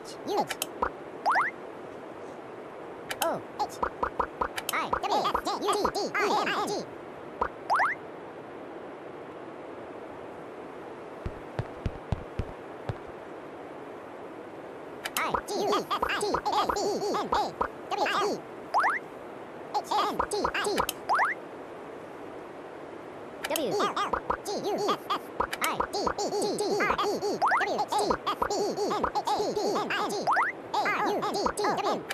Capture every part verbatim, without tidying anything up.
H U O H I W F J U T D I N G I G U F F T A B E N A W L E H N T I T W L L G U F F I D B E T R E E W H T F B E E N H A B N I G A R U N D T W.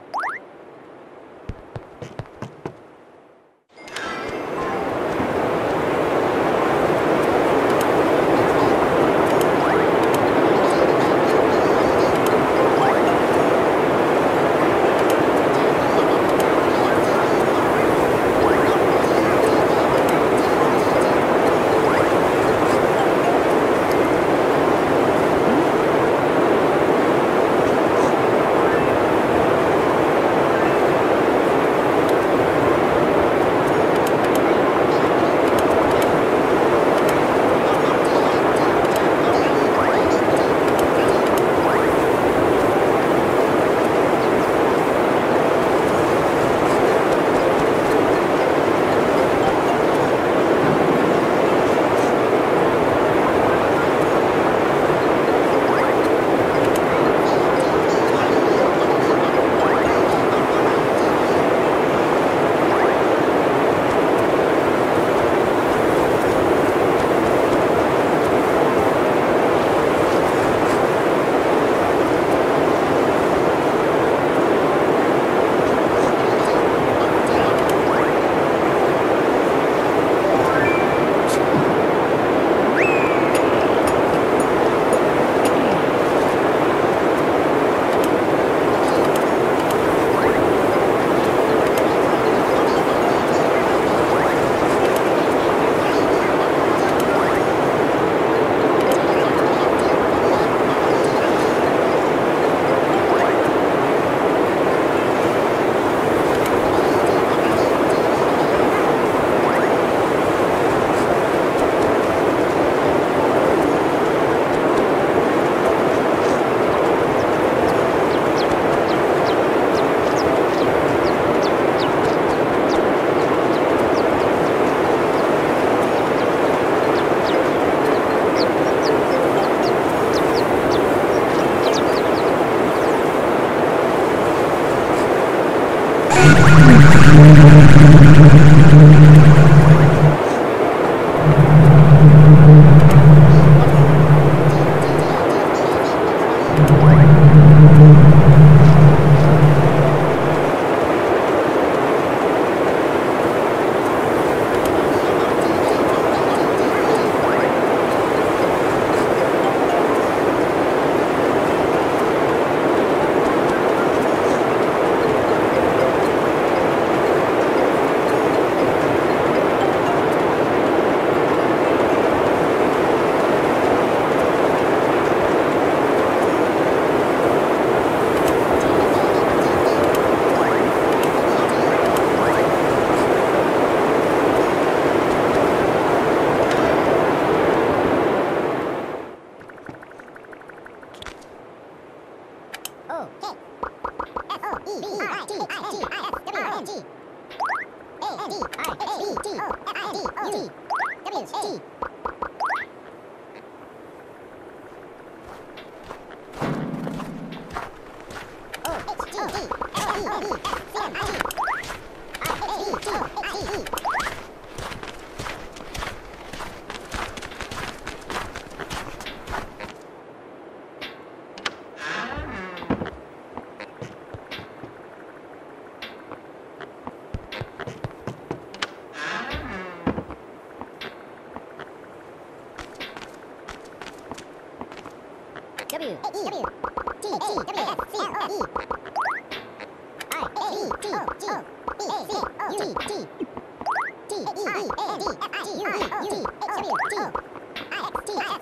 W E W T T W F C O E I A E T O G B A C O U T T T E E A D F I G U I O T H W T I X T F.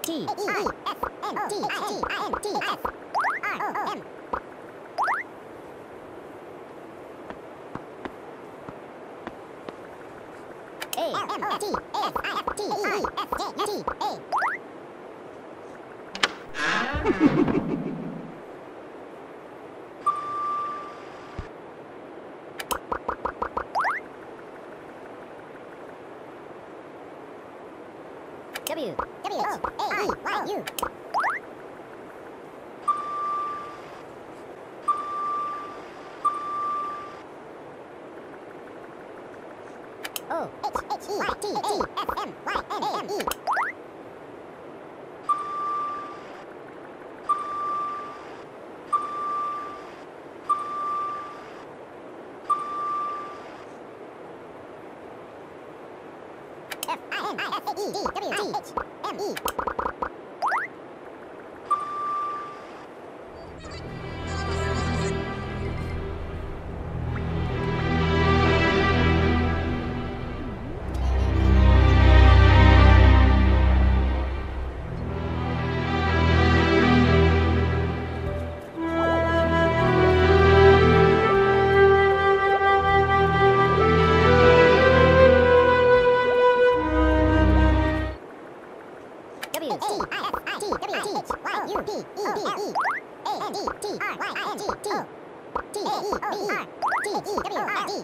T I S N T I G I N T S R O M. A M O T S I F T E S J T A. W W O A E Y U. O H H E Y T T S M Y N A M E. F I N I S E D W T H M E. W T I S I T W T H Y U P E B L E A N D T R Y I N G T O T A E O E R T E W R D.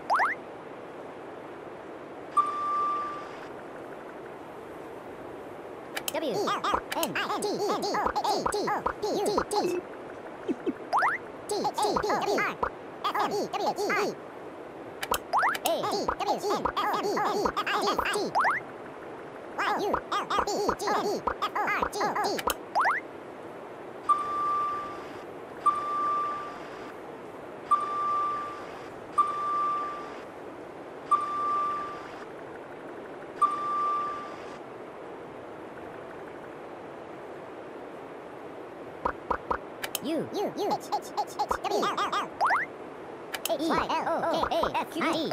W L L N I N T E N D O A T O P U T T T H T P W R S M E W E E A D W E N S M E O E F I S T Y U L L B E G N E F O R G O D. U U U H H H H W L L L H Y L O J A F Q D.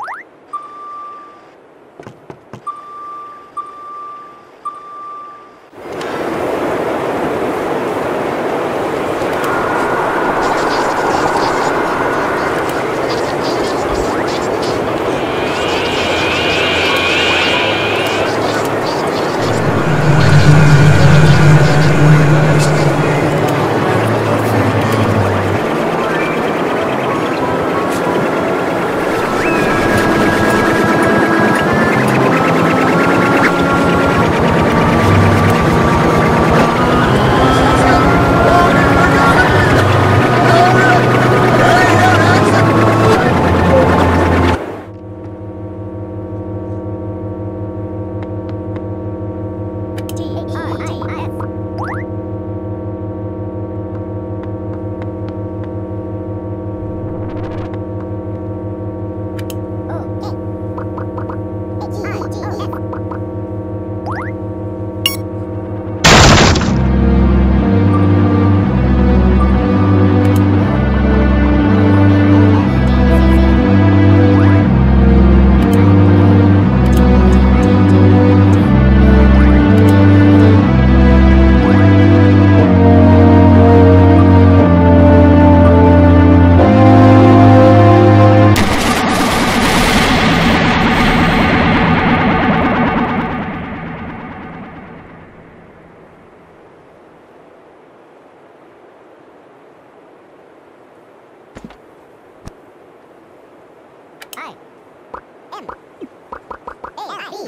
I M A R E.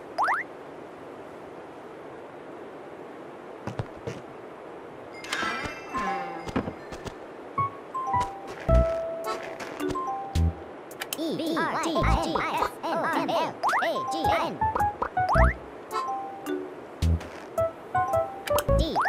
E B R T I G I S N R M L A G N D